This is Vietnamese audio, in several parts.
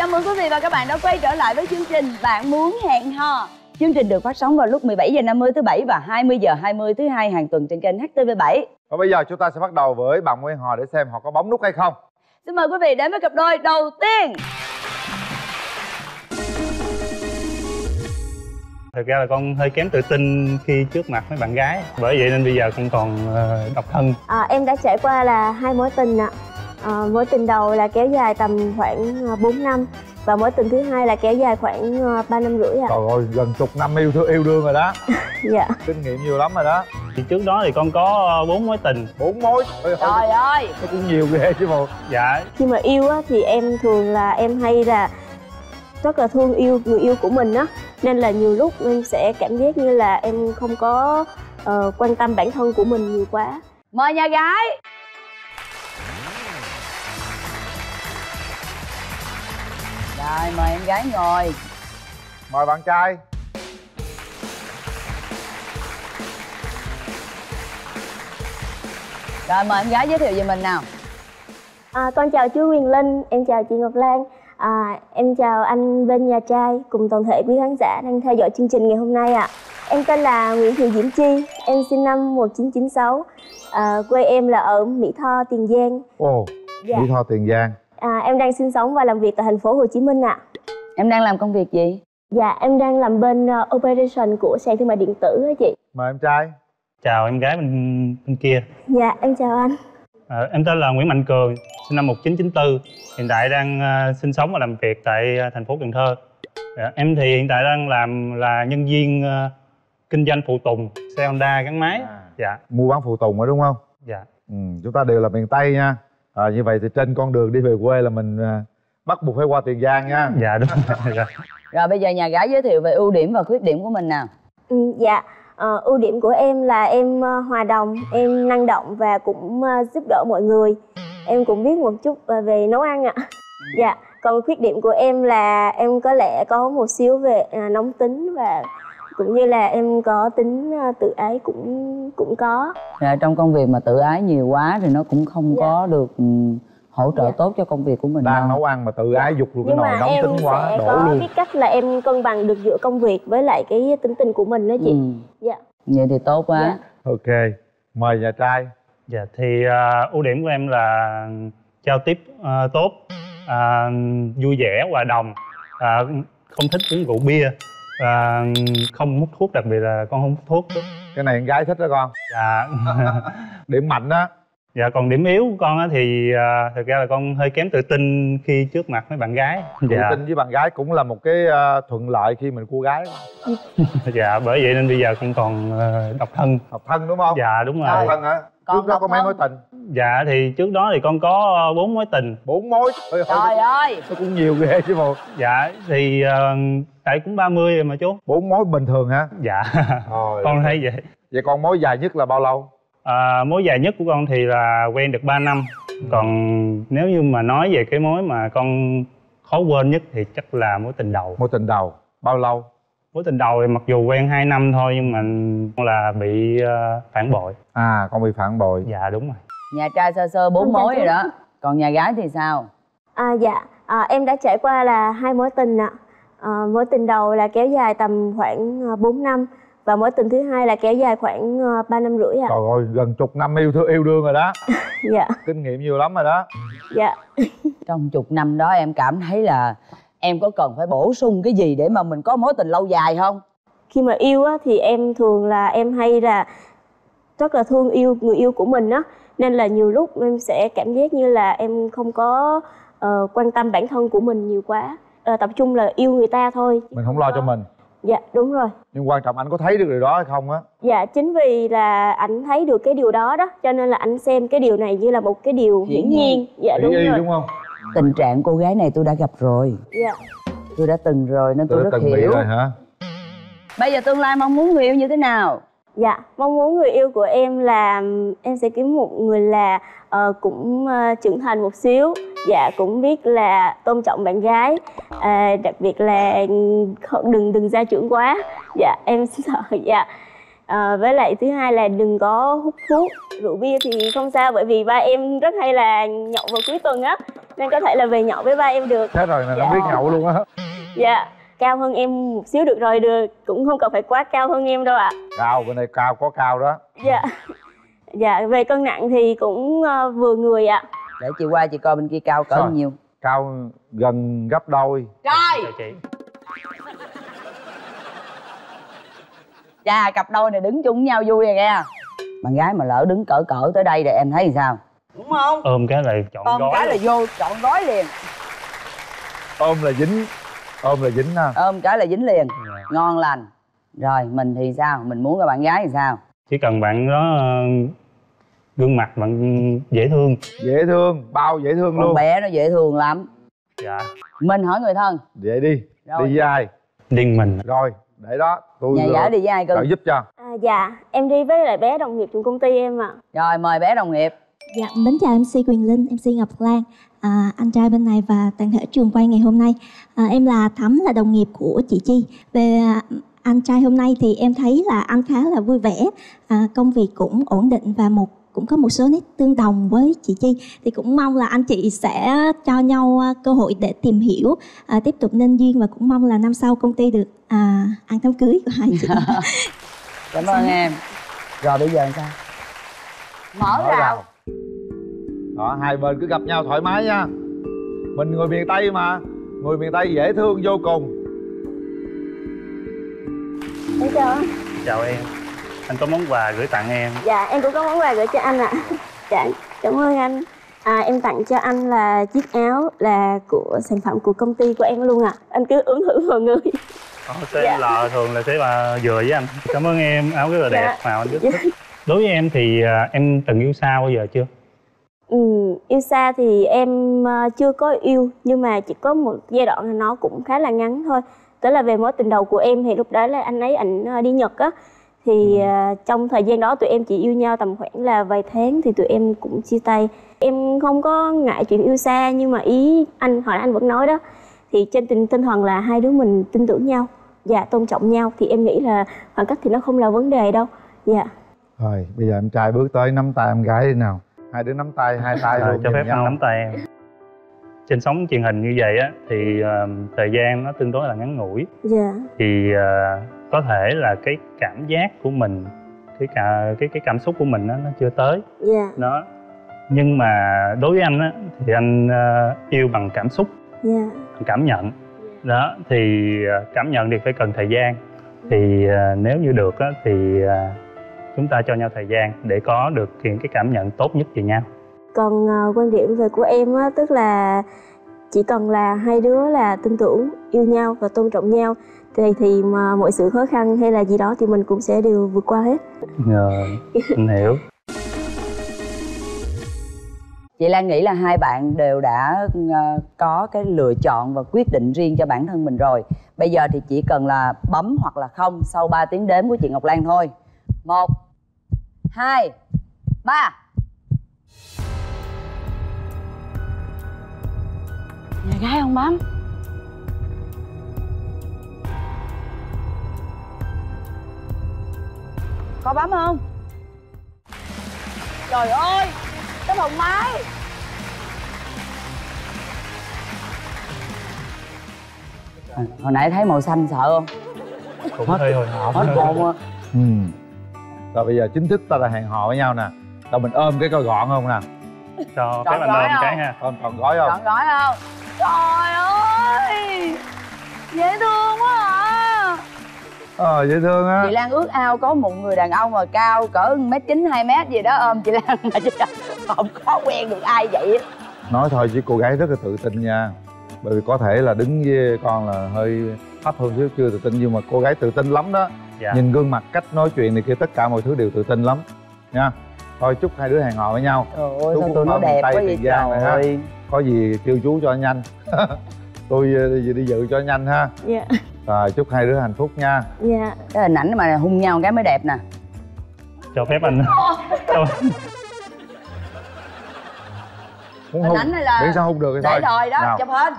Chào mừng quý vị và các bạn đã quay trở lại với chương trình Bạn Muốn Hẹn Hò. Chương trình được phát sóng vào lúc 17h50 thứ Bảy và 20h20 thứ Hai hàng tuần trên kênh HTV7. Và bây giờ chúng ta sẽ bắt đầu với Bạn Muốn Hẹn Hò để xem họ có bấm nút hay không. Xin mời quý vị đến với cặp đôi đầu tiên. Thực ra là con hơi kém tự tin khi trước mặt mấy bạn gái, bởi vậy nên bây giờ con còn độc thân. Em đã trải qua là 2 mối tình ạ. Mối tình đầu là kéo dài tầm khoảng 4 năm và mối tình thứ hai là kéo dài khoảng 3 năm rưỡi ạ. Trời ơi, gần chục năm yêu đương rồi đó. Dạ. Kinh nghiệm nhiều lắm rồi đó. Thì trước đó thì con có 4 mối tình. 4 mối? Trời ơi, nó cũng nhiều ghê chứ bộ. Dạ. Khi mà yêu á thì em thường là em hay là rất là thương yêu người yêu của mình á, nên là nhiều lúc em sẽ cảm giác như là em không có quan tâm bản thân của mình nhiều quá. Mời nhà gái. Rồi, mời em gái ngồi. Mời bạn trai. Rồi, mời em gái giới thiệu về mình nào. Con chào chú Quyền Linh, em chào chị Ngọc Lan, em chào anh bên nhà trai cùng toàn thể quý khán giả đang theo dõi chương trình ngày hôm nay ạ. Em tên là Nguyễn Thị Diễm Chi, em sinh năm 1996, quê em là ở Mỹ Tho, Tiền Giang. Ồ, dạ. Mỹ Tho, Tiền Giang. Em đang sinh sống và làm việc tại thành phố Hồ Chí Minh ạ. Em đang làm công việc gì? Dạ, em đang làm bên operation của sàn thương mại điện tử á chị. Mời em trai. Chào em gái bên kia. Dạ, em chào anh. Em tên là Nguyễn Mạnh Cường, sinh năm 1994, hiện tại đang sinh sống và làm việc tại thành phố Cần Thơ. Em thì hiện tại đang làm là nhân viên kinh doanh phụ tùng xe Honda gắn máy. Dạ. Mua bán phụ tùng rồi đúng không? Dạ. Chúng ta đều là miền Tây nha. Như vậy thì trên con đường đi về quê là mình bắt buộc phải qua Tiền Giang nha. Dạ đúng rồi. Rồi bây giờ nhà gái giới thiệu về ưu điểm và khuyết điểm của mình nào. Dạ, ưu điểm của em là em hòa đồng, em năng động và cũng giúp đỡ mọi người. Em cũng biết một chút về nấu ăn ạ. Dạ, còn khuyết điểm của em là em có lẽ có một xíu về nóng tính và cũng như là em có tính tự ái cũng có. Trong công việc mà tự ái nhiều quá thì nó cũng không có được hỗ trợ tốt cho công việc của mình. Đang nấu ăn mà tự ái dục luôn cái nhưng nồi nóng tính quá, em đổ sẽ có luôn. biết cách là em cân bằng được giữa công việc với lại cái tính tình của mình đó chị. Dạ. Vậy thì tốt quá. Dạ. Ok, mời nhà trai. Dạ thì ưu điểm của em là giao tiếp tốt, vui vẻ, hòa đồng, không thích uống rượu bia, không hút thuốc, đặc biệt là con không hút thuốc. Cái này con gái thích đó con. Dạ. Điểm mạnh đó. Dạ, còn điểm yếu của con á thì thực ra là con hơi kém tự tin khi trước mặt mấy bạn gái. Tự tin với bạn gái cũng là một cái thuận lợi khi mình cua gái. Dạ, bởi vậy nên bây giờ con còn độc thân. Độc thân đúng không? Dạ đúng rồi. Độc thân hả? Trước đó có mấy mối tình? Dạ thì trước đó thì con có 4 mối tình. 4 mối? Trời ơi, nó cũng nhiều ghê chứ bộ. Dạ thì tại cũng 30 rồi mà chú. 4 mối bình thường hả? Dạ. Con thấy vậy. Vậy con mối dài nhất là bao lâu? Mối dài nhất của con thì là quen được 3 năm. Còn nếu như mà nói về cái mối mà con khó quên nhất thì chắc là mối tình đầu. Mối tình đầu bao lâu? Mối tình đầu thì mặc dù quen 2 năm thôi nhưng mà con là bị phản bội. Con bị phản bội. Dạ đúng rồi. Nhà trai sơ sơ 4 mối rồi đó. Còn nhà gái thì sao? Dạ, em đã trải qua là 2 mối tình ạ. Mối tình đầu là kéo dài tầm khoảng 4 năm và mối tình thứ hai là kéo dài khoảng 3 năm rưỡi ạ. Trời ơi, gần chục năm yêu đương rồi đó. Dạ. Kinh nghiệm nhiều lắm rồi đó. Dạ. Trong chục năm đó em cảm thấy là em có cần phải bổ sung cái gì để mà mình có mối tình lâu dài không? Khi mà yêu á thì em thường là em hay là rất là thương yêu người yêu của mình á, nên là nhiều lúc em sẽ cảm giác như là em không có quan tâm bản thân của mình nhiều quá, tập trung là yêu người ta thôi. Mình không lo cho mình. Dạ đúng rồi. Nhưng quan trọng anh có thấy được điều đó hay không á? Dạ, chính vì là anh thấy được cái điều đó đó, cho nên là anh xem cái điều này như là một cái điều hiển nhiên. Dạ đúng rồi. Đúng không? Tình trạng cô gái này tôi đã gặp rồi. Dạ. Tôi đã từng rồi nên tôi rất từng hiểu. bị rồi hả? Bây giờ tương lai mong muốn người yêu như thế nào? Dạ, mong muốn người yêu của em là em sẽ kiếm một người là cũng trưởng thành một xíu. Dạ, cũng biết là tôn trọng bạn gái, đặc biệt là đừng gia trưởng quá. Dạ, em sợ. Dạ. Với lại thứ hai là đừng có hút thuốc, rượu bia thì không sao, bởi vì ba em rất hay là nhậu vào cuối tuần á. nên có thể là về nhậu với ba em được. Thế rồi là nó biết nhậu luôn á. Dạ, cao hơn em một xíu được rồi, được, cũng không cần phải quá cao hơn em đâu ạ. Cao, bên đây cao, có cao đó. Dạ. Dạ, về cân nặng thì cũng vừa người ạ. Để chị qua chị coi bên kia cao cỡ Rồi. nhiêu. Cao gần gấp đôi. Rồi. Chào chị. Chà, cặp đôi này đứng chung với nhau vui rồi nghe. Bạn gái mà lỡ đứng cỡ tới đây rồi em thấy thì sao? Đúng không? Ôm cái là chọn Ôm gói cái là luôn. vô chọn gói liền. Ôm là dính. Ôm là dính ha. Ôm cái là dính liền. Dạ. Ngon lành. Rồi mình thì sao? Mình muốn cái bạn gái thì sao? Chỉ cần bạn đó gương mặt bạn dễ thương. Dễ thương, bao dễ thương Con luôn. bé nó dễ thương lắm. Dạ. Mình hỏi người thân. Vậy đi. Rồi. Đi với ai? Điên mình. Rồi, để đó. Tôi Nhà gái đi với ai trợ cưng? giúp cho. Dạ, em đi với lại bé đồng nghiệp trong công ty em ạ. Rồi mời bé đồng nghiệp. Dạ, mến chào MC Quyền Linh, MC Ngọc Lan, anh trai bên này và toàn thể trường quay ngày hôm nay. Em là Thắm, là đồng nghiệp của chị Chi. Về anh trai hôm nay thì em thấy là anh khá là vui vẻ, công việc cũng ổn định và cũng có một số nét tương đồng với chị Chi. Thì cũng mong là anh chị sẽ cho nhau cơ hội để tìm hiểu, tiếp tục nên duyên, và cũng mong là năm sau công ty được ăn đám cưới của hai chị. Cảm ơn em. Rồi bây giờ làm sao? Mở rào. Đó, hai bên cứ gặp nhau thoải mái nha. Mình người miền Tây mà. Người miền Tây dễ thương vô cùng. Em chào anh. Chào em. Anh có món quà gửi tặng em. Dạ, em cũng có món quà gửi cho anh ạ. Dạ, cảm ơn anh. Em tặng cho anh là chiếc áo là của sản phẩm của công ty của em luôn ạ. Anh cứ ưng thử mọi người. Sẽ lờ thường là sẽ là vừa với anh. Cảm ơn em, áo rất là đẹp, màu anh rất thích. Đối với em thì em từng yêu xa bao giờ chưa? Yêu xa thì em chưa có yêu, nhưng mà chỉ có một giai đoạn là nó cũng khá là ngắn thôi. Tức là về mối tình đầu của em thì lúc đó là anh ấy ảnh đi Nhật á. Thì trong thời gian đó tụi em chỉ yêu nhau tầm khoảng là vài tháng thì tụi em cũng chia tay. Em không có ngại chuyện yêu xa, nhưng mà ý anh hồi nãy anh vẫn nói đó, thì trên tinh thần là hai đứa mình tin tưởng nhau và tôn trọng nhau, thì em nghĩ là khoảng cách thì nó không là vấn đề đâu. Dạ. Rồi, bây giờ em trai bước tới nắm tay em gái đi nào. Hai đứa nắm tay, hai tay luôn. Cho phép nhau. anh nắm tay em. Trên sóng truyền hình như vậy á thì thời gian nó tương đối là ngắn ngủi. Dạ. Thì có thể là cái cảm giác của mình, cái cảm xúc của mình nó chưa tới. Dạ. Đó. Nhưng mà đối với anh á thì anh yêu bằng cảm xúc. Dạ. Cảm nhận. Đó, thì cảm nhận thì phải cần thời gian. Thì nếu như được á thì chúng ta cho nhau thời gian để có được những cái cảm nhận tốt nhất về nhau. Còn quan điểm về của em á, tức là chỉ cần là hai đứa là tin tưởng, yêu nhau và tôn trọng nhau thì mà mọi sự khó khăn hay là gì đó thì mình cũng sẽ đều vượt qua hết. Anh hiểu. Chị Lan nghĩ là hai bạn đều đã có cái lựa chọn và quyết định riêng cho bản thân mình rồi. Bây giờ thì chỉ cần là bấm hoặc là không sau 3 tiếng đếm của chị Ngọc Lan thôi. 1, 2, 3. Nhà gái không bấm. Có bấm không? Trời ơi, cái phòng máy. Hồi nãy thấy màu xanh sợ không? Cũng hơi hồi hộp. Hết hồn á. Rồi bây giờ chính thức ta là hẹn hò với nhau nè. Đâu mình ôm cái coi gọn không nè. Cho Trọn phép anh gói ôm không? cái ha. Ôm tròn gói không? Trọn gói không? Trời ơi, dễ thương quá à. Dễ thương á. Chị Lan ước ao có một người đàn ông mà cao cỡ 1m9, 2m gì đó ôm chị Lan mà chị Lan không có quen được ai vậy. Nói thôi chứ cô gái rất là tự tin nha. Bởi vì có thể là đứng với con là hơi thấp hơn chứ chưa tự tin, nhưng mà cô gái tự tin lắm đó. Dạ. Nhìn gương mặt, cách nói chuyện này kia, tất cả mọi thứ đều tự tin lắm nha. Thôi chúc hai đứa hẹn hò với nhau. Trời ơi, Chú sao cũng tụi nó ở miền đẹp Tây, quá vậy Tiền Giang này ha. trời. Có gì kêu chú cho nhanh. Tôi đi dự cho nhanh ha. Dạ. Rồi chúc hai đứa hạnh phúc nha. Dạ. Cái hình ảnh mà hung nhau cái mới đẹp nè. Cho phép anh. Muốn Hình hôn ảnh này là miễn sao hôn được thì để thôi. rồi đó. Nào. Chụp hình.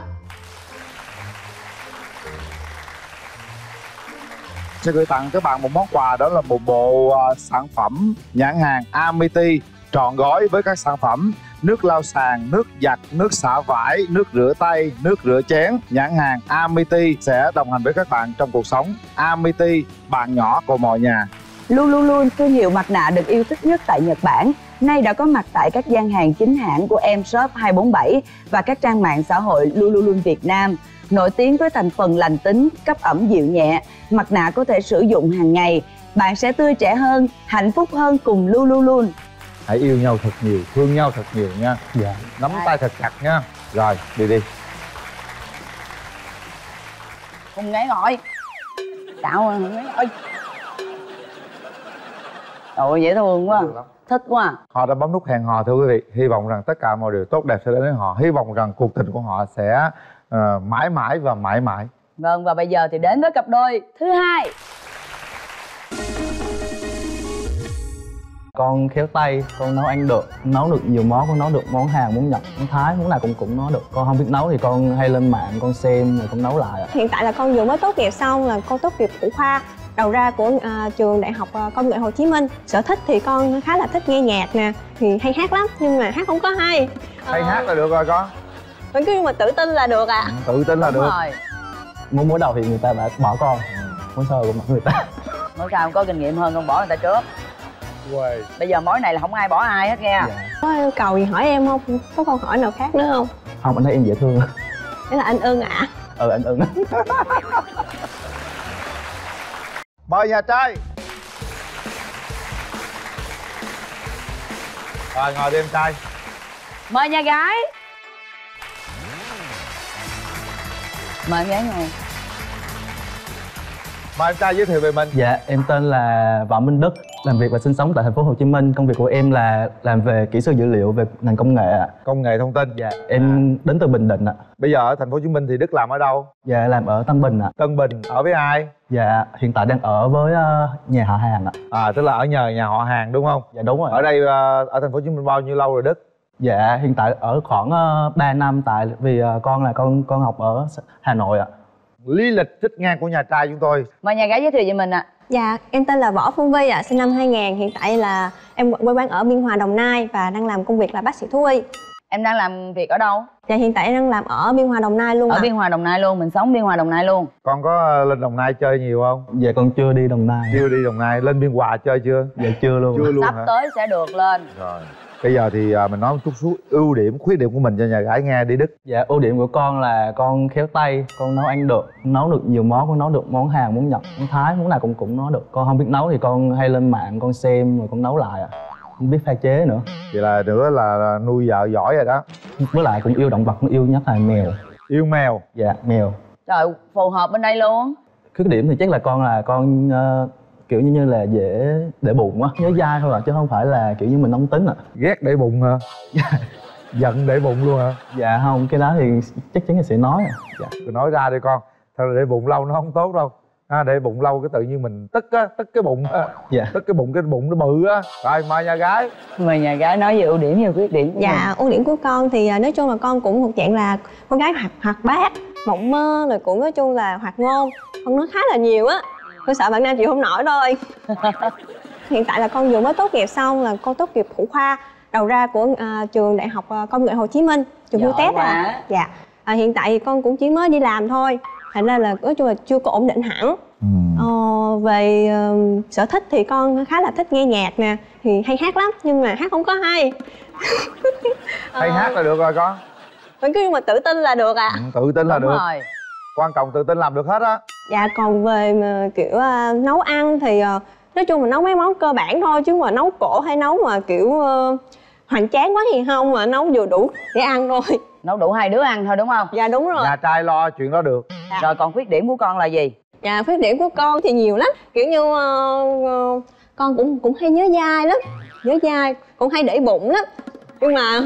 Sẽ gửi tặng các bạn một món quà, đó là một bộ sản phẩm nhãn hàng Amity trọn gói với các sản phẩm nước lau sàn, nước giặt, nước xả vải, nước rửa tay, nước rửa chén. Nhãn hàng Amity sẽ đồng hành với các bạn trong cuộc sống. Amity, bạn nhỏ của mọi nhà. Lululemon, thương hiệu mặt nạ được yêu thích nhất tại Nhật Bản, nay đã có mặt tại các gian hàng chính hãng của Mshop 247 và các trang mạng xã hội Lululemon Việt Nam. Nổi tiếng với thành phần lành tính, cấp ẩm dịu nhẹ, mặt nạ có thể sử dụng hàng ngày. Bạn sẽ tươi trẻ hơn, hạnh phúc hơn cùng Lululemon. Hãy yêu nhau thật nhiều, thương nhau thật nhiều nha. Dạ. Nắm tay thật chặt nha. Rồi, đi. Không ngáy ngồi. Cạo không ngáy ngồi. Ôi dễ thương quá. Thích quá. Họ đã bấm nút hẹn hò thưa quý vị. Hy vọng rằng tất cả mọi điều tốt đẹp sẽ đến với họ. Hy vọng rằng cuộc tình của họ sẽ mãi mãi và mãi mãi. Vâng, và bây giờ thì đến với cặp đôi thứ hai. Con khéo tay, con nấu ăn được, nấu được nhiều món, con nấu được món Hàn, món Nhật, món Thái, món nào cũng nấu được. Con không biết nấu thì con hay lên mạng con xem rồi con nấu lại. Hiện tại là con vừa mới tốt nghiệp xong, là con tốt nghiệp thủ khoa đầu ra của trường Đại học Công nghệ Hồ Chí Minh. Sở thích thì con khá là thích nghe nhạc nè, thì hay hát lắm nhưng mà hát không có hay. Hay hát là được rồi con. Vẫn cứ nhưng mà tự tin là được ạ. Tự tin là Đúng được. rồi. Mới đầu thì người ta đã bỏ con, món sau cũng bỏ người ta. Nói sao có kinh nghiệm hơn con bỏ người ta trước. Uầy. Bây giờ mối này là không ai bỏ ai hết nghe. Dạ. Có yêu cầu gì hỏi em không? Có câu hỏi nào khác nữa không? Không, anh thấy em dễ thương. Thế là anh ưng ạ. Anh ưng. Mời nhà trai. Rồi ngồi đi em trai. Mời nhà gái. Mời em gái ngồi. Mời em trai giới thiệu về mình. Dạ, em tên là Võ Minh Đức, làm việc và sinh sống tại thành phố Hồ Chí Minh. Công việc của em là làm về kỹ sư dữ liệu về ngành công nghệ ạ. Công nghệ thông tin. Dạ, em đến từ Bình Định ạ. Bây giờ ở thành phố Hồ Chí Minh thì Đức làm ở đâu? Dạ, làm ở Tân Bình ạ. Tân Bình. Ở với ai? Dạ, hiện tại đang ở với nhà họ Hàng ạ. Tức là ở nhờ nhà họ hàng đúng không? Dạ đúng rồi. Ở đây ở thành phố Hồ Chí Minh bao nhiêu lâu rồi Đức? Dạ, hiện tại ở khoảng 3 năm tại vì con là con học ở Hà Nội ạ. Lý lịch trích ngang của nhà trai chúng tôi. Mời nhà gái giới thiệu về mình ạ. Dạ, em tên là Võ Phương Vi ạ, sinh năm 2000. Hiện tại là em quê quán ở Biên Hòa, Đồng Nai và đang làm công việc là bác sĩ thú y. Em đang làm việc ở đâu? Dạ, hiện tại em đang làm ở Biên Hòa, Đồng Nai luôn Ở ạ. Biên Hòa, Đồng Nai luôn, mình sống Biên Hòa, Đồng Nai luôn. Con có lên Đồng Nai chơi nhiều không? Dạ, con chưa đi Đồng Nai. Chưa đi Đồng Nai. Lên Biên Hòa chơi chưa? Dạ chưa luôn. Chưa luôn Sắp hả? tới sẽ được lên. Rồi. Bây giờ thì mình nói một chút số ưu điểm, khuyết điểm của mình cho nhà gái nghe đi Đức. Dạ, ưu điểm của con là con khéo tay, con nấu ăn được, nấu được nhiều món, con nấu được món Hàn, món Nhật, món Thái, món nào cũng nấu được. Con không biết nấu thì con hay lên mạng con xem rồi con nấu lại ạ. Không biết pha chế nữa. Vậy là nữa là nuôi vợ giỏi rồi đó. Với lại cũng yêu động vật, con yêu nhất là mèo. Yêu mèo. Dạ, mèo. Trời, phù hợp bên đây luôn. Khuyết điểm thì chắc là con kiểu như là dễ để bụng á, nhớ dai thôi ạ, chứ không phải là kiểu như mình nóng tính ạ. Ghét để bụng hả? Giận để bụng luôn hả? Dạ không, cái đó thì chắc chắn là sẽ nói ạ. Dạ. Tôi nói ra đi con. Thật là để bụng lâu nó không tốt đâu. Để bụng lâu cái tự nhiên mình tức á, tức cái bụng á. Dạ. Tức cái bụng nó bự á. Rồi mời nhà gái. Mời nhà gái nói về ưu điểm và khuyết điểm của mình. Dạ, ưu điểm của con thì nói chung là con cũng thuộc dạng là con gái hoạt bát, mộng mơ, rồi cũng nói chung là hoạt ngôn. Con nói khá là nhiều á. Tôi sợ bạn nam chịu không nổi thôi. Hiện tại là con vừa mới tốt nghiệp xong, là con tốt nghiệp thủ khoa đầu ra của trường Đại học Công nghệ Hồ Chí Minh, trường Giỏi Test quá. ạ. Dạ. Hiện tại thì con cũng chỉ mới đi làm thôi, thành ra là nói chung là chưa có ổn định hẳn. Về sở thích thì con khá là thích nghe nhạc nè, thì hay hát lắm nhưng mà hát không có hay. Hay hát là được rồi con. Vẫn cứ nhưng mà tự tin là được ạ. Tự tin là Đúng được. rồi. Quan trọng tự tin làm được hết á. Dạ, còn về mà kiểu nấu ăn thì nói chung là nấu mấy món cơ bản thôi, chứ mà nấu cổ hay nấu mà kiểu hoành tráng quá thì không, mà nấu vừa đủ để ăn thôi. Nấu đủ hai đứa ăn thôi đúng không? Dạ đúng rồi. Nhà trai lo chuyện đó được. Rồi còn khuyết điểm của con là gì? Dạ, khuyết điểm của con thì nhiều lắm, kiểu như con cũng hay nhớ dai lắm, nhớ dai, cũng hay để bụng lắm, nhưng mà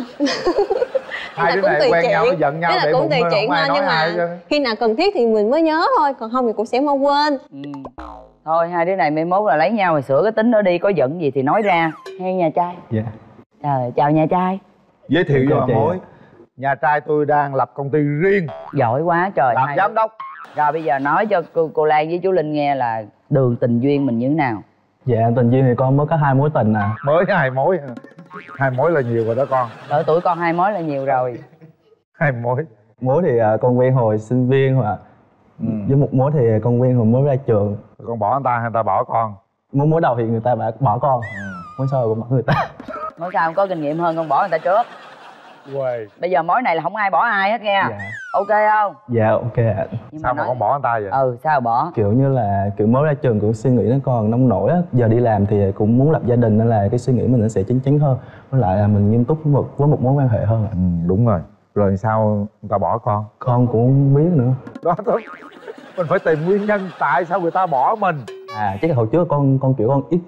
Hai đứa này quen nhau nó giận nhau để cũng bụng tùy thôi, chuyện không ai thôi, nhưng nói ai mà hết trơn. khi nào cần thiết thì mình mới nhớ thôi, còn không thì cũng sẽ mau quên. Thôi hai đứa này mai mốt là lấy nhau rồi sửa cái tính đó đi, có giận gì thì nói ra. Hay nhà trai. Dạ. Trời, chào nhà trai. Giới thiệu Chào cho chị mối. ạ. Nhà trai tôi đang lập công ty riêng, Giỏi quá trời. làm hai giám đốc. Rồi bây giờ nói cho cô Lan với chú Linh nghe là đường tình duyên mình như thế nào? Dạ, tình duyên thì con mới có 2 mối tình à. Mới 2 mối. 2 mối là nhiều rồi đó con. Ở tuổi con 2 mối là nhiều rồi. 2 mối. Mối thì con quen hồi sinh viên hoặc với một mối thì con quen hồi mới ra trường. Con bỏ người ta hay người ta bỏ con? Mối đầu thì người ta bỏ con, mối sau cũng bỏ người ta. Mối sao có kinh nghiệm hơn, con bỏ người ta trước. Uầy. Bây giờ mối này là không ai bỏ ai hết nghe. Dạ. Ok không? Dạ ok ạ. Sao mà con bỏ người ta vậy? Sao bỏ? Kiểu như là kiểu mới ra trường cũng suy nghĩ nó còn nông nổi á, giờ đi làm thì cũng muốn lập gia đình nên là cái suy nghĩ mình nó sẽ chín chắn hơn, với lại là mình nghiêm túc với một mối quan hệ hơn ạ. Đúng rồi. Rồi sao người ta bỏ con? Con cũng không biết nữa. Đó thôi. Mình phải tìm nguyên nhân tại sao người ta bỏ mình. Chắc là hồi trước con kiểu con ít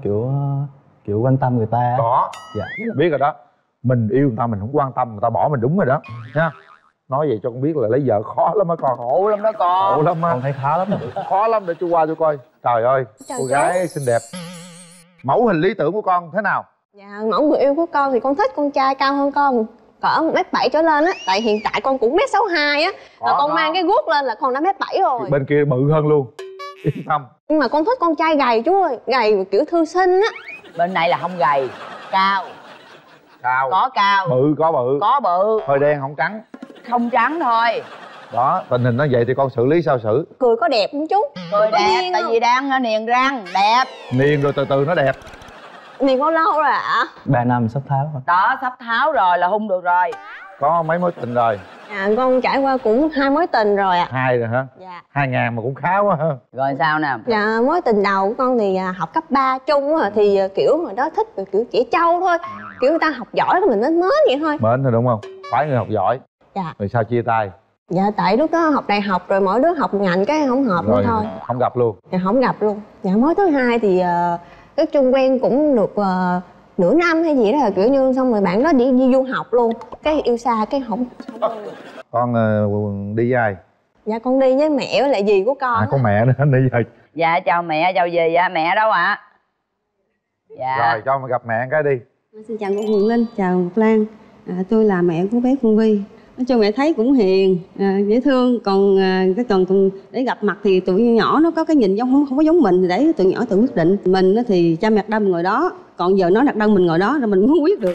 kiểu quan tâm người ta. Đó. Dạ. Biết rồi đó. Mình yêu người ta mình không quan tâm người ta bỏ mình, đúng rồi đó nha. Nói vậy cho con biết là lấy vợ khó lắm á con. Khổ lắm đó con. Khổ lắm á. Con thấy khó lắm. Khó lắm, để chú qua chú coi. Trời ơi, cô gái xinh đẹp. Mẫu hình lý tưởng của con thế nào? Dạ, mẫu người yêu của con thì con thích con trai cao hơn con cỡ 1m7 trở lên á. Tại hiện tại con cũng 1m62 á. Và con mang cái guốc lên là con đã 1m7 rồi. Bên kia bự hơn luôn. Yên tâm. Nhưng mà con thích con trai gầy chú ơi. Gầy kiểu thư sinh á. Bên này là không gầy, cao. Cao. Có cao. Bự có bự. Có bự. Hơi đen không trắng. Không trắng thôi. Đó, tình hình nó vậy thì con xử lý sao xử? Cười có đẹp không chú? Cười đẹp, tại vì đang niềng răng, đẹp. Niềng rồi từ từ nó đẹp. Niềng có lâu rồi ạ? 3 năm sắp tháo rồi. Đó, sắp tháo rồi là hung được rồi. Có mấy mối tình rồi? Dạ, con trải qua cũng 2 mối tình rồi ạ. 2 rồi hả? Dạ. 2000 mà cũng khá quá ha. Rồi sao nè? Dạ, mối tình đầu của con thì học cấp 3 chung á, thì kiểu hồi đó thích kiểu trẻ trâu thôi. Kiểu người ta học giỏi thì mình mến vậy thôi. Mến thôi đúng không? Phải người học giỏi. Dạ. Rồi sao chia tay? Dạ, tại lúc đó học đại học rồi mỗi đứa học ngành cái không hợp nữa thôi. Không gặp luôn. Dạ, không gặp luôn. Dạ, mối thứ hai thì cái chung quen cũng được nửa năm hay gì đó, kiểu như xong rồi bạn đó đi du học luôn, cái yêu xa cái không. Con đi với ai? Dạ, con đi với mẹ với lại dì của con. Có mẹ nữa đi rồi. Dạ chào mẹ, chào dì. Mẹ đâu ạ? Dạ. Rồi cho mình gặp mẹ cái đi. Xin chào cô Quỳnh Linh, chào Ngọc Lan. Tôi là mẹ của bé Phương Vi. Nói chung mẹ thấy cũng hiền, dễ thương. Còn để gặp mặt thì tụi nhỏ nó có cái nhìn không có giống mình, thì để tụi nhỏ tự quyết định. Mình thì cha mẹ đặt mình ngồi đó, còn giờ nó đặt đơn mình ngồi đó rồi mình không quyết được.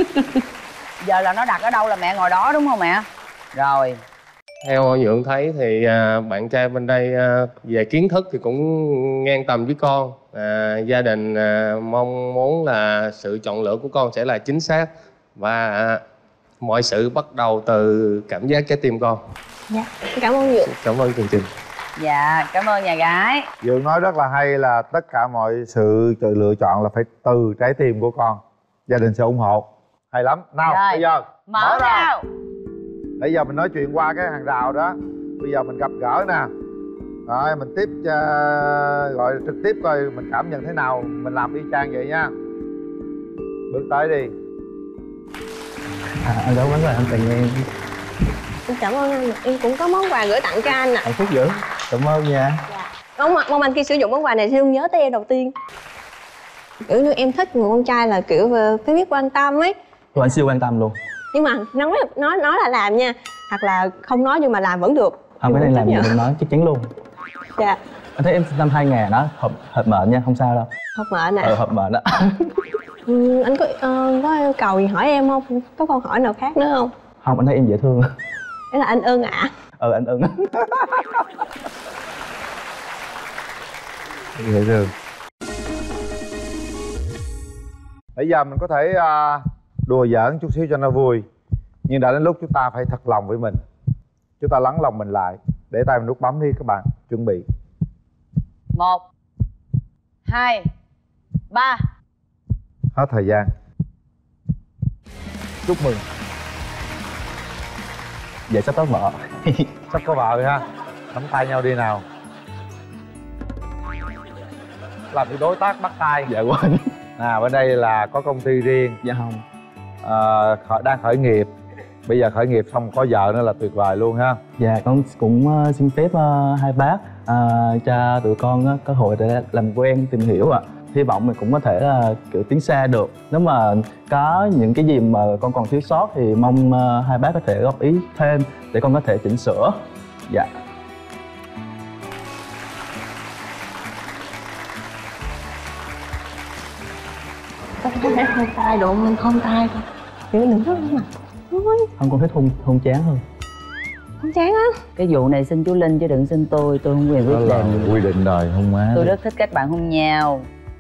Giờ là nó đặt ở đâu là mẹ ngồi đó đúng không mẹ? Rồi. Theo Nhượng thấy thì bạn trai bên đây về kiến thức thì cũng ngang tầm với con. Gia đình mong muốn là sự chọn lựa của con sẽ là chính xác và mọi sự bắt đầu từ cảm giác trái tim con. Dạ, cảm ơn Nhượng. Cảm ơn chương trình. Dạ, cảm ơn nhà gái. Dượng nói rất là hay là tất cả mọi sự lựa chọn là phải từ trái tim của con. Gia đình sẽ ủng hộ. Hay lắm. Nào, rồi. bây giờ Mở ra. Bây giờ mình nói chuyện qua cái hàng rào đó. Bây giờ mình gặp gỡ nè. Rồi mình tiếp gọi trực tiếp coi mình cảm nhận thế nào. Mình làm y chang vậy nha. Bước tới đi. Anh đâu vấn đề anh tặng em. Em cảm ơn anh. Em cũng có món quà gửi tặng cho anh ạ. Hạnh phúc dữ. Cảm ơn nha. Dạ. Mong anh khi sử dụng món quà này sẽ luôn nhớ tới em đầu tiên. Kiểu như em thích người con trai là kiểu phải biết quan tâm ấy. Anh siêu quan tâm luôn. Nhưng mà nói là làm nha, hoặc là không nói nhưng mà làm vẫn được. Không, cái này làm gì mình nói chắc chắn luôn. Dạ. Anh thấy em sinh năm 2000 đó, hợp mệnh nha, không sao đâu. Hợp mệnh à? Hợp mệnh đó. Anh có yêu cầu gì hỏi em không? Có câu hỏi nào khác nữa không? Không, anh thấy em dễ thương. Đấy là anh ưng ạ. Anh ưng. Dễ thương. Bây giờ mình có thể đùa giỡn chút xíu cho nó vui. Nhưng đã đến lúc chúng ta phải thật lòng với mình. Chúng ta lắng lòng mình lại. Để tay mình nút bấm đi các bạn. Chuẩn bị. 1 2 3. Hết thời gian. Chúc mừng. Vậy sắp có vợ. Sắp có vợ rồi ha. Nắm tay nhau đi nào. Làm như đối tác bắt tay. Dạ quên. Bên đây là có công ty riêng. Dạ không. Đang khởi nghiệp. Bây giờ khởi nghiệp xong có vợ nữa là tuyệt vời luôn ha. Dạ con cũng xin phép hai bác cho tụi con có hội để làm quen tìm hiểu ạ. Hy vọng mình cũng có thể là kiểu tiến xa được. Nếu mà có những cái gì mà con còn thiếu sót thì mong hai bác có thể góp ý thêm để con có thể chỉnh sửa. Dạ. Không tay độ mình không tay thôi. Kiểu đừng có mà. Thôi. Không, con thích hôn chán hơn. Không chán á. Cái vụ này xin chú Linh chứ đừng xin tôi không quyền quyết định. Quy định rồi hôn má. Tôi rất thích các bạn hôn nhau.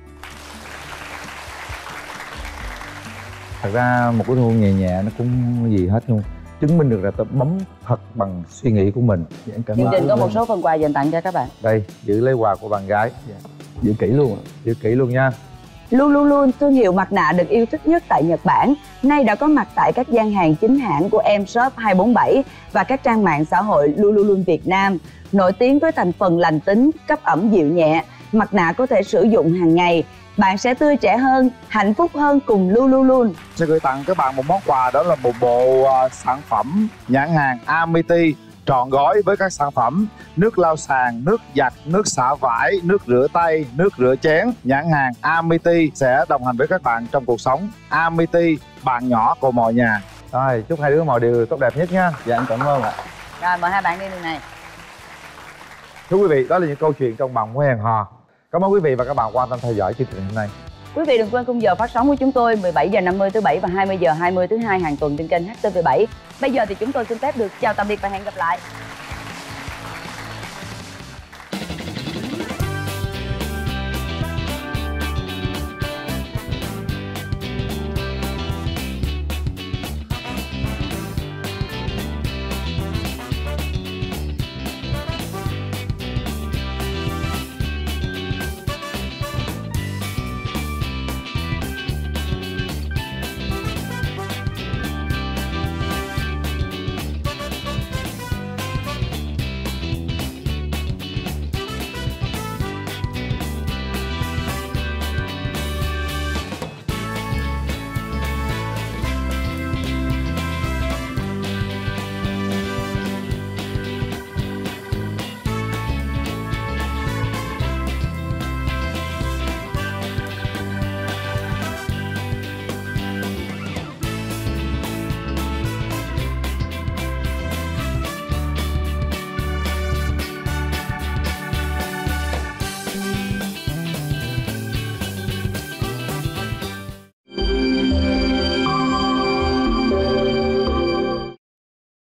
Thật ra một cái hôn nhẹ nhẹ nó cũng gì hết luôn, chứng minh được là tôi bấm thật bằng suy nghĩ của mình. Dạ, cảm Chương ơn. trình có một số phần quà dành tặng cho các bạn. Đây, giữ lấy quà của bạn gái. Dạ. Giữ kỹ luôn ạ. Giữ kỹ luôn nha. Lululemon, thương hiệu mặt nạ được yêu thích nhất tại Nhật Bản, nay đã có mặt tại các gian hàng chính hãng của Em-shop 247 và các trang mạng xã hội Lululemon Việt Nam. Nổi tiếng với thành phần lành tính, cấp ẩm dịu nhẹ, mặt nạ có thể sử dụng hàng ngày. Bạn sẽ tươi trẻ hơn, hạnh phúc hơn cùng Lululemon. Sẽ gửi tặng các bạn một món quà, đó là một bộ sản phẩm nhãn hàng Amity trọn gói với các sản phẩm nước lau sàn, nước giặt, nước xả vải, nước rửa tay, nước rửa chén. Nhãn hàng Amity sẽ đồng hành với các bạn trong cuộc sống. Amity, bạn nhỏ của mọi nhà. Rồi, chúc hai đứa mọi điều tốt đẹp nhất nha. Dạ, em cảm ơn ạ. Rồi, mời hai bạn đi đường này. Thưa quý vị, đó là những câu chuyện trong Bạn Muốn Hẹn Hò. Cảm ơn quý vị và các bạn quan tâm theo dõi chương trình hôm nay. Quý vị đừng quên khung giờ phát sóng của chúng tôi 17h50 thứ Bảy và 20h20 thứ Hai hàng tuần trên kênh HTV7. Bây giờ thì chúng tôi xin phép được chào tạm biệt và hẹn gặp lại.